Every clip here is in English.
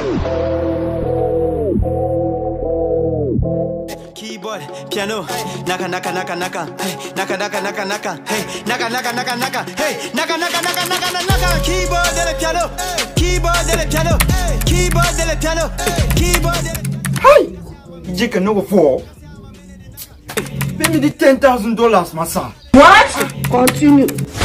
Keyboard, piano, naka naka naka naka, hey, naka naka naka naka, hey, naka naka naka naka, hey, naka naka naka naka naka. Keyboard et le piano, keyboard et le piano, keyboard et le piano, keyboard. Hey, you can know for. Pay me the $10,000, my son. What? Continue.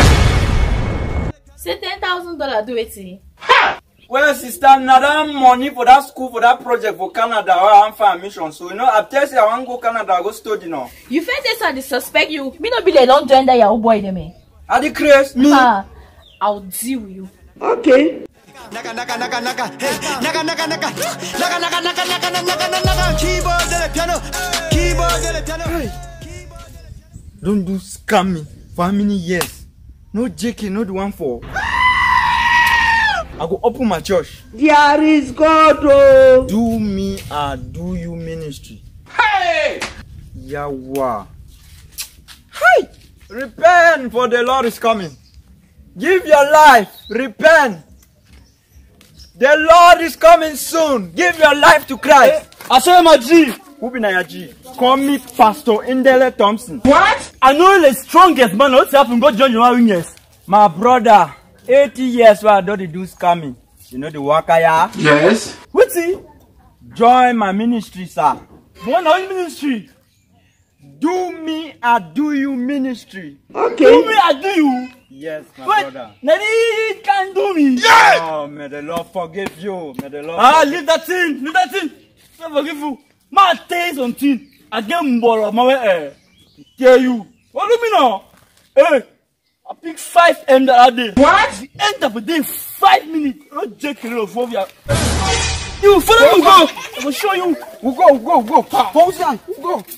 Say $10,000 do it. Well, sister, now that money for that school, for that project for Canada, I'm for mission. So, you know, I tell you, I want to go Canada, I go study now. You feel this one, they suspect you. Me no be like don't join that your boy them. Are the crazy? Me? I'll deal with you. Okay. Naka naka naka naka, hey, naka naka naka, naka naka naka naka naka naka. Keyboard et le piano, keyboard et le piano. Hey. Don't do scamming for how many years? No JK, not the one for. I go open my church. There is God. Oh. Do me or do you ministry. Hey! Yawa. Hey! Repent, for the Lord is coming. Give your life. Repent. The Lord is coming soon. Give your life to Christ. I say my G. Who be na G? Call me Pastor Indele Thompson. What? I know the strongest man. What's happened? Go join your wingers. My brother, 80 years where I don't do scamming. You know the Wakaya? Yes. What's it? Join my ministry, sir. One our ministry. Do me or do you ministry? Okay. Do me or do you? Yes, my brother. Nani can do me. Yes! Oh, may the Lord forgive you. May the Lord leave that thing. Leave that thing. Don't forgive you. My taste on thing. I get more of my way. Tell you. What do you mean now? Hey, I pick 5M the other day. What? The end of the day, 5 minutes. Oh, Jake, you follow me. You follow me, go. I will show you. We'll go. Pause down. We'll go.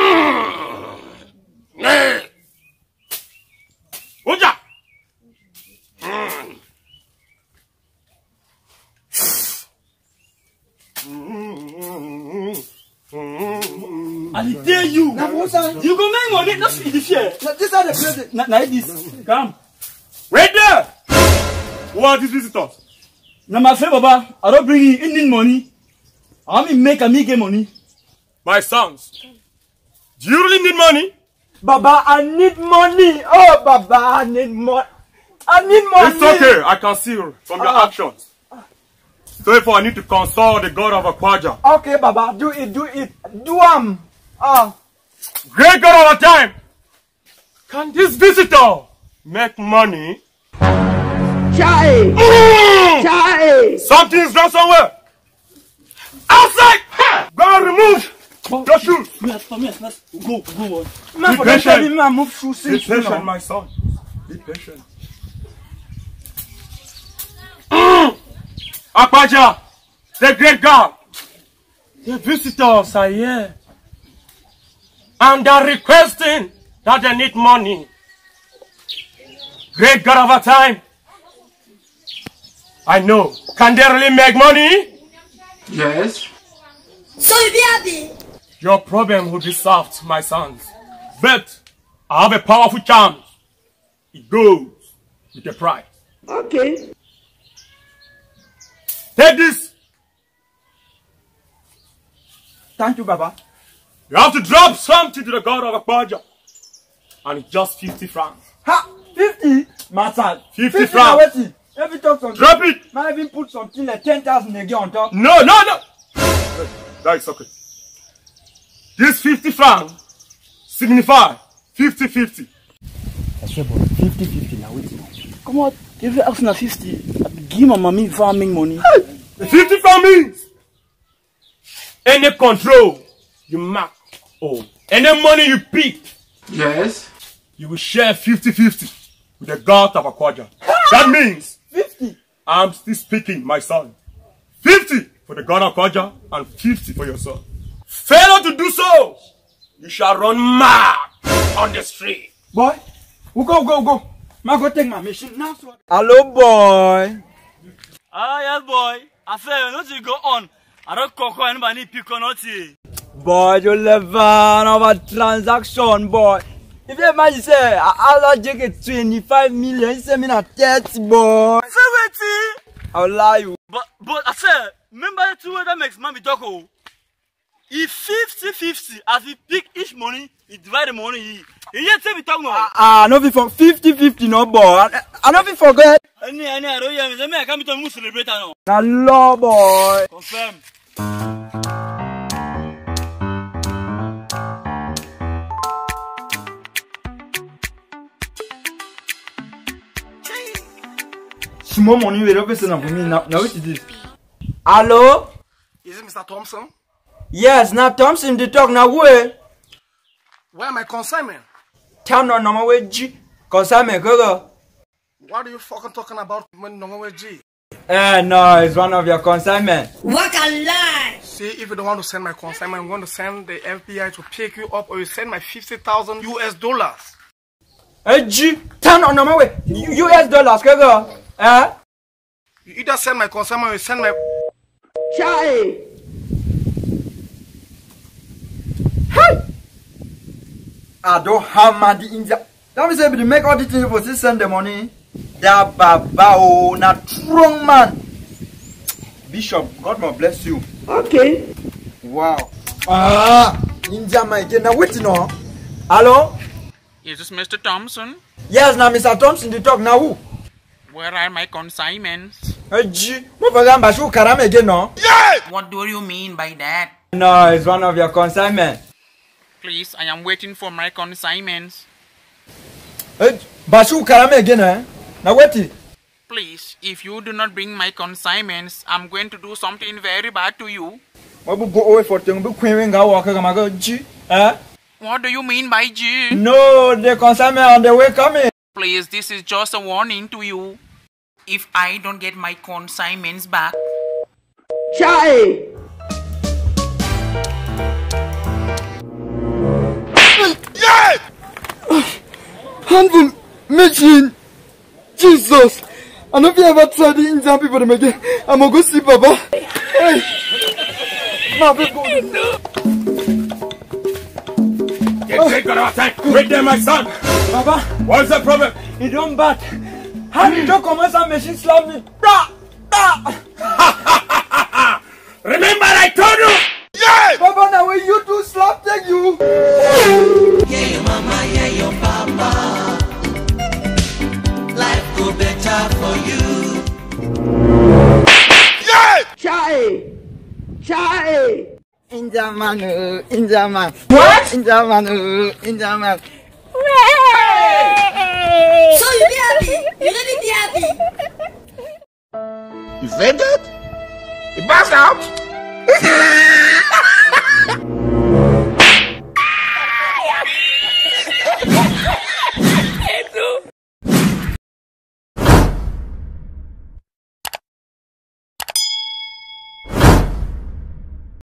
Oja. I tell you, you go make money, not in the share. This are the place. Not this. Come. Wait there. Who are these visitors? Now my friend Baba, I don't bring in Indian money. I want me make and me get money. My sons, do you really need money? Baba, I need money. Oh, Baba, I need money. I need money. It's okay. I can see from your actions. Therefore, I need to consult the God of Akwaja. Okay, Baba, do it. Do Great God of our time. Can this visitor make money? Chai! Chai! Something is wrong somewhere. Outside! Go and remove your shoes. Yes, go. Be patient. Move shoes. Be patient, my son. Be patient. Akwaja, the great God, the visitors are here. And they're requesting that they need money. Great God of our time. I know. Can they really make money? Yes. Your problem will be solved, my sons. But I have a powerful charm. It goes with a price. Okay. Take this. Thank you, Baba. You have to drop something to the God of Akwaja. And it's just 50 francs. Ha! 50? Matter. 50 francs. If you talk something, Drop it. might even put something like 10,000 again on top. No. That is okay. This 50 francs signify 50-50. I swear, boy, 50-50 now. Wait. Come on, if you ask me 50, I give my mommy farming money. 50 francs means any control you mark or any money you pick, Yes. you will share 50-50 with the God of Akwaja. That means 50. I'm still speaking, my son. 50 for the God of Akwaja and 50 for your son. Fail to do so, you shall run mad on the street. Boy, we'll go. I go take my machine now. Hello, boy. Yes, boy. I say, not to go on. I don't cook anybody pick on nothing. Boy, you live on our transaction, boy. If you imagine say, I'll take 25 million, you say me not 30, boy. Say what? I'll lie you. But I said, Remember the two that makes mommy talk. If 50-50, as we pick each money, we divide the money. You yet say we talk now. No be for 50-50 no boy. I no be forget. I don't hear me. I can't be to celebrate now. Na law boy. Confirm. Small money we don't pay for me now. Now what is this? Hello? Is it Mr. Thompson? Yes, now Thompson the talk now where? Where am I consignment? Town on number way G. Consignment go. What are you fucking talking about when number G? No, it's one of your consignment. What a lie! See, if you don't want to send my consignment, I'm going to send the FBI to pick you up, or you send my $50,000 US. G, town on number way US dollars go. You either send my consignment or you send my... Chai! Hey! I don't have money in the... Let me say, if you make all the things for send the money. That baba oh, na strong man. Bishop, God must bless you. Okay. Wow. India my again. Now wait no. Hello? Is this Mr. Thompson? Yes, now Mr. Thompson the talk now who? Where are my consignments? G. What again no? What do you mean by that? No, it's one of your consignment. Please, I am waiting for my consignments. Bashu karame again eh? Now wait. Please, if you do not bring my consignments, I'm going to do something very bad to you. What go away for thing? G. What do you mean by G? No, the consignment on the way coming. Please, this is just a warning to you. If I don't get my consignments back... Chai! Handful machine. Jesus. I know if you ever tried the Indian people to make it. I'm gonna go see Baba. Hey. Get got our attack. Wait there, my son. Baba. What's the problem? He don't bat. How did you come and machine slap me? Remember I told you. Yeah. Baba, now when you do slap, thank you. Yeah, your mama, yeah, your papa. Life go better for you. Yeah! Chai! Chai! India man. What? India man. So you be happy? You really be happy? You said that? He passed out?